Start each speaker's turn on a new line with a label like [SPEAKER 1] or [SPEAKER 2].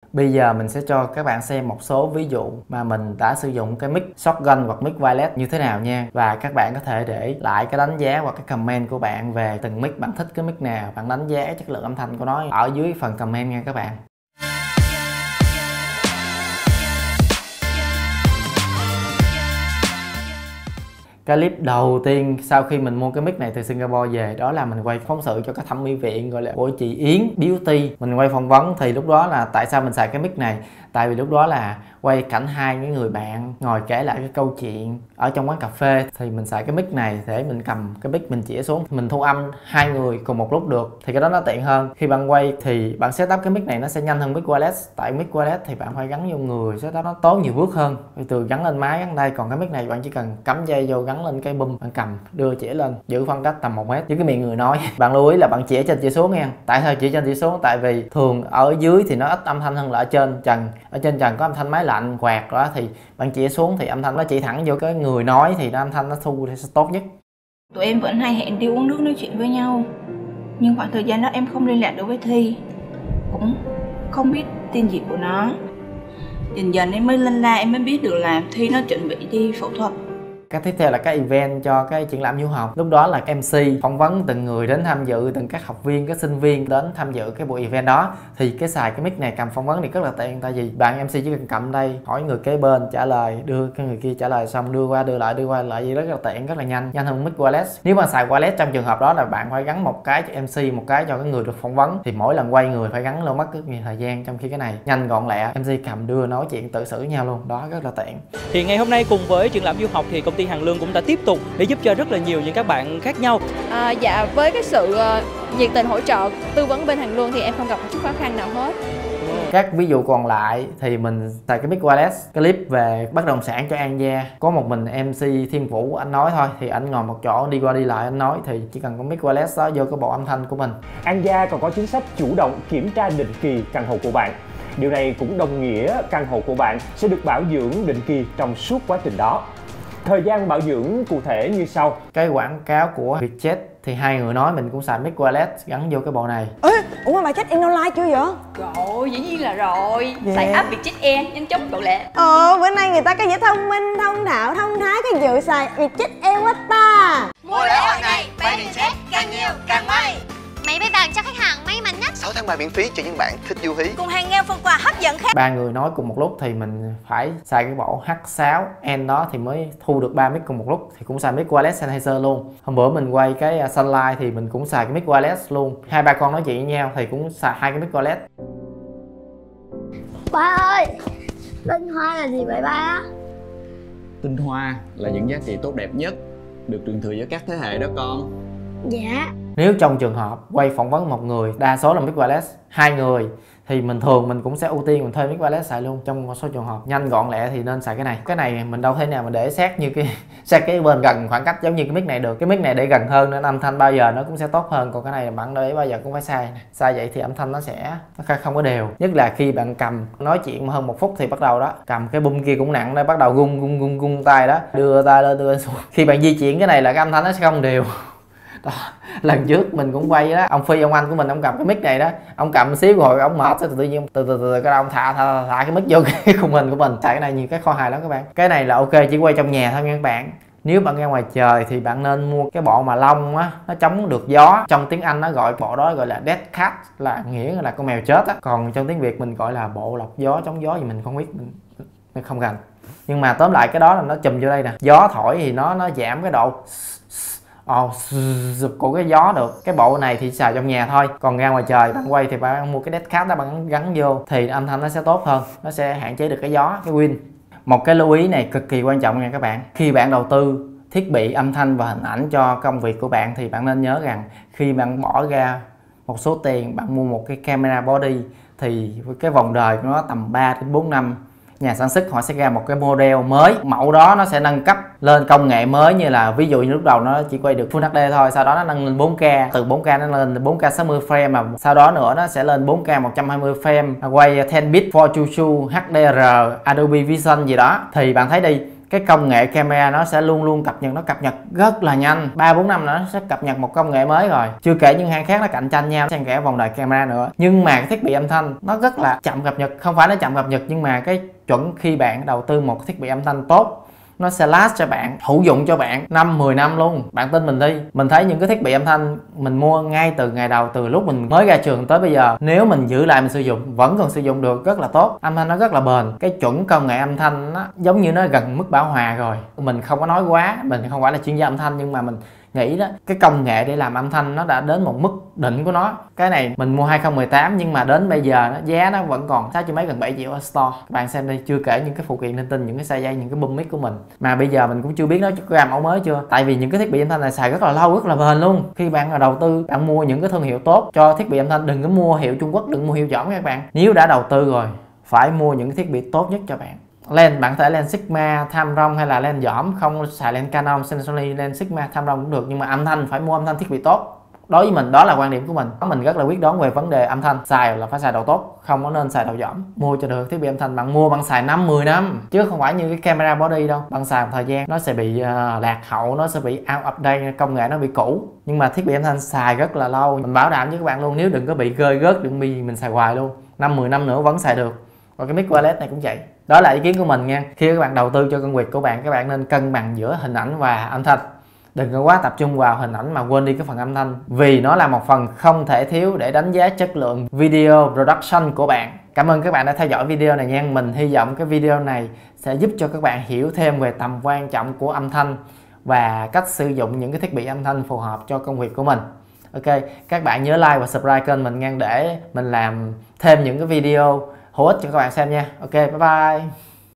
[SPEAKER 1] Bây giờ mình sẽ cho các bạn xem một số ví dụ mà mình đã sử dụng cái mic shotgun hoặc mic wireless như thế nào nha. Và các bạn có thể để lại cái đánh giá hoặc cái comment của bạn về từng mic, bạn thích cái mic nào, bạn đánh giá chất lượng âm thanh của nó ở dưới phần comment nha các bạn. Cái clip đầu tiên sau khi mình mua cái mic này từ Singapore về đó là mình quay phóng sự cho cái thẩm mỹ viện gọi là của chị Yến Beauty. Mình quay phỏng vấn thì lúc đó là tại sao mình xài cái mic này, tại vì lúc đó là quay cảnh hai cái người bạn ngồi kể lại cái câu chuyện ở trong quán cà phê, thì mình xài cái mic này để mình cầm cái mic mình chĩa xuống, mình thu âm hai người cùng một lúc được, thì cái đó nó tiện hơn. Khi bạn quay thì bạn setup cái mic này nó sẽ nhanh hơn mic wireless, tại mic wireless thì bạn phải gắn vô người, setup nó tốn nhiều bước hơn, từ gắn lên máy gắn đây, còn cái mic này bạn chỉ cần cắm dây vô gắn lên cái bum, bạn cầm đưa chĩa lên, giữ khoảng cách tầm 1 mét với cái miệng người nói. Bạn lưu ý là bạn chĩa trên chĩa xuống nha. Tại sao chĩa trên chĩa xuống? Tại vì thường ở dưới thì nó ít âm thanh hơn là ở trên trần. Ở trên trần có âm thanh máy lạnh quạt đó, thì bạn chĩa xuống thì âm thanh nó chỉ thẳng vô cái người nói thì âm thanh nó thu thì sẽ tốt nhất.
[SPEAKER 2] Tụi em vẫn hay hẹn đi uống nước nói chuyện với nhau, nhưng khoảng thời gian đó em không liên lạc được với Thi, cũng không biết tin gì của nó. Dần dần em mới lên la, em mới biết được là Thi nó chuẩn bị đi phẫu thuật.
[SPEAKER 1] Cái tiếp theo là cái event cho cái triển lãm du học. Lúc đó là MC phỏng vấn từng người đến tham dự, từng các học viên, các sinh viên đến tham dự cái buổi event đó. Thì cái xài cái mic này cầm phỏng vấn thì rất là tiện, tại vì bạn MC chỉ cần cầm đây, hỏi người kế bên trả lời, đưa cái người kia trả lời xong đưa qua lại gì rất là tiện, rất là nhanh hơn mic wireless. Nếu mà xài wireless trong trường hợp đó là bạn phải gắn một cái cho MC, một cái cho cái người được phỏng vấn, thì mỗi lần quay người phải gắn luôn, mất rất nhiều thời gian, trong khi cái này nhanh gọn lẹ, MC cầm đưa nói chuyện tự xử nhau luôn, đó rất là tiện.
[SPEAKER 3] Thì ngày hôm nay cùng với triển lãm du học thì công ty Hằng Lương cũng đã tiếp tục để giúp cho rất là nhiều những các bạn khác nhau.
[SPEAKER 4] Dạ, với cái sự nhiệt tình hỗ trợ tư vấn bên Hằng Lương thì em không gặp một chút khó khăn nào hết.
[SPEAKER 1] Các ví dụ còn lại thì mình xài cái mic wireless. Clip về bất động sản cho An Gia, có một mình MC Thiên Vũ anh nói thôi, thì anh ngồi một chỗ đi qua đi lại anh nói, thì chỉ cần có mic wireless đó vô cái bộ âm thanh của mình.
[SPEAKER 5] An Gia còn có chính sách chủ động kiểm tra định kỳ căn hộ của bạn. Điều này cũng đồng nghĩa căn hộ của bạn sẽ được bảo dưỡng định kỳ trong suốt quá trình đó. Thời gian bảo dưỡng cụ thể như sau.
[SPEAKER 1] Cái quảng cáo của Vietjet thì hai người nói mình cũng xài mic wireless gắn vô cái bộ này.
[SPEAKER 6] Ê, ủa mà bà check in online chưa vậy?
[SPEAKER 2] Rồi, dĩ nhiên là rồi. Xài app Vietjet Air nhanh chóng gọn lẹ.
[SPEAKER 6] Bữa nay người ta có vẻ thông minh, thông thạo, thông thái, cái dự xài Vietjet Air quá ta.
[SPEAKER 7] Mua lễ hội này, bay Vietjet càng nhiều càng may.
[SPEAKER 8] Máy bay vàng cho khách hàng may mắn nhất.
[SPEAKER 7] 6 tháng 3 miễn phí cho những bạn thích du hí.
[SPEAKER 6] Cùng hàng ngàn phần quà hấp dẫn khác.
[SPEAKER 1] Ba người nói cùng một lúc thì mình phải xài cái bộ H6N đó thì mới thu được 3 mic cùng một lúc, thì cũng xài mic wireless Sennheiser luôn. Hôm bữa mình quay cái Sunlight thì mình cũng xài cái mic wireless luôn. Hai ba con nói chuyện với nhau thì cũng xài hai cái mic wireless.
[SPEAKER 8] Ba ơi, tinh hoa là gì vậy ba?
[SPEAKER 9] Tinh hoa là những giá trị tốt đẹp nhất được truyền thừa giữa các thế hệ đó con.
[SPEAKER 8] Dạ.
[SPEAKER 1] Nếu trong trường hợp quay phỏng vấn một người, đa số là mic wireless, hai người thì mình cũng sẽ ưu tiên mình thuê mic wireless xài luôn. Trong một số trường hợp nhanh gọn lẹ thì nên xài cái này. Cái này mình đâu thể nào mà để sát như sát cái bên gần khoảng cách giống như cái mic này được. Cái mic này để gần hơn nên âm thanh bao giờ nó cũng sẽ tốt hơn, còn cái này bạn để bao giờ cũng phải sai. Sai vậy thì âm thanh nó không có đều. Nhất là khi bạn cầm nói chuyện hơn 1 phút thì bắt đầu đó, cầm cái bum kia cũng nặng đó, bắt đầu gung tay đó, đưa tay lên đưa xuống. Khi bạn di chuyển cái này là cái âm thanh nó sẽ không đều. Đó. Lần trước mình cũng quay đó, ông Phi ông anh của mình ông cầm cái mic này đó, ông cầm xíu rồi ông mệt, tự nhiên từ cái ông thả cái mic vô cái khung hình của mình. Xài cái này nhiều cái kho hài lắm các bạn. Cái này là ok chỉ quay trong nhà thôi nha các bạn. Nếu bạn ra ngoài trời thì bạn nên mua cái bộ mà lông á, nó chống được gió. Trong tiếng Anh nó gọi bộ đó gọi là dead cat, là nghĩa là con mèo chết á. Còn trong tiếng Việt mình gọi là bộ lọc gió, chống gió gì mình không biết, mình không rành. Nhưng mà tóm lại cái đó là nó chùm vô đây nè. Gió thổi thì nó giảm cái độ của cái gió được. Cái bộ này thì xài trong nhà thôi, còn ra ngoài trời bạn quay thì bạn mua cái dead cat đó, bạn gắn vô thì âm thanh nó sẽ tốt hơn, nó sẽ hạn chế được cái gió, cái win. Một cái lưu ý này cực kỳ quan trọng nha các bạn. Khi bạn đầu tư thiết bị âm thanh và hình ảnh cho công việc của bạn thì bạn nên nhớ rằng khi bạn bỏ ra một số tiền, bạn mua một cái camera body thì cái vòng đời của nó tầm 3 đến 4 năm. Nhà sản xuất họ sẽ ra một cái model mới, mẫu đó nó sẽ nâng cấp lên công nghệ mới, như là ví dụ như lúc đầu nó chỉ quay được Full HD thôi, sau đó nó nâng lên 4K, từ 4K nó lên 4K 60 frame, mà sau đó nữa nó sẽ lên 4K 120 frame, quay 10 bit 422 HDR, Adobe Vision gì đó. Thì bạn thấy đi, cái công nghệ camera nó sẽ luôn luôn cập nhật, nó cập nhật rất là nhanh, 3-4 năm nữa nó sẽ cập nhật một công nghệ mới rồi. Chưa kể những hãng khác nó cạnh tranh nhau xen kẽ vòng đời camera nữa. Nhưng mà cái thiết bị âm thanh nó rất là chậm cập nhật, không phải nó chậm cập nhật nhưng mà cái chuẩn khi bạn đầu tư một thiết bị âm thanh tốt nó sẽ last cho bạn, hữu dụng cho bạn 5-10 năm luôn. Bạn tin mình đi, mình thấy những cái thiết bị âm thanh mình mua ngay từ ngày đầu, từ lúc mình mới ra trường tới bây giờ, nếu mình giữ lại mình sử dụng vẫn còn sử dụng được rất là tốt. Âm thanh nó rất là bền, cái chuẩn công nghệ âm thanh nó giống như nó gần mức bão hòa rồi. Mình không có nói quá, mình không phải là chuyên gia âm thanh, nhưng mà mình nghĩ đó, cái công nghệ để làm âm thanh nó đã đến một mức đỉnh của nó. Cái này mình mua 2018 nhưng mà đến bây giờ giá nó vẫn còn 6 triệu mấy, gần 7 triệu ở store. Các bạn xem đi, chưa kể những cái phụ kiện linh tinh, những cái size dây, những cái boom mic của mình mà bây giờ mình cũng chưa biết nó có ra mẫu mới chưa. Tại vì những cái thiết bị âm thanh này xài rất là lâu, rất là bền luôn. Khi bạn đầu tư, bạn mua những cái thương hiệu tốt cho thiết bị âm thanh, đừng có mua hiệu Trung Quốc, đừng mua hiệu chỏm các bạn. Nếu đã đầu tư rồi phải mua những cái thiết bị tốt nhất cho bạn. Lens bạn có thể lens Sigma, Tamron hay là lens dỏm, không xài lens Canon, Sony, lens Sigma, Tamron cũng được, nhưng mà âm thanh phải mua âm thanh thiết bị tốt. Đối với mình đó là quan điểm của mình. Mình rất là quyết đoán về vấn đề âm thanh, xài là phải xài đầu tốt, không có nên xài đầu dỏm. Mua cho được thiết bị âm thanh bạn mua bạn xài 5-10 năm chứ không phải như cái camera body đâu. Bạn xài một thời gian nó sẽ bị lạc hậu, nó sẽ bị out of date, công nghệ nó bị cũ. Nhưng mà thiết bị âm thanh xài rất là lâu, mình bảo đảm với các bạn luôn, nếu đừng có bị rơi rớt, đừng bị mình xài hoài luôn, 5-10 năm nữa vẫn xài được. Và cái mic wireless này cũng vậy. Đó là ý kiến của mình nha. Khi các bạn đầu tư cho công việc của bạn, các bạn nên cân bằng giữa hình ảnh và âm thanh. Đừng có quá tập trung vào hình ảnh mà quên đi cái phần âm thanh, vì nó là một phần không thể thiếu để đánh giá chất lượng video production của bạn. Cảm ơn các bạn đã theo dõi video này nha. Mình hy vọng cái video này sẽ giúp cho các bạn hiểu thêm về tầm quan trọng của âm thanh và cách sử dụng những cái thiết bị âm thanh phù hợp cho công việc của mình. Ok, các bạn nhớ like và subscribe kênh mình nha, để mình làm thêm những cái video hữu ích cho các bạn xem nha. Ok, bye bye.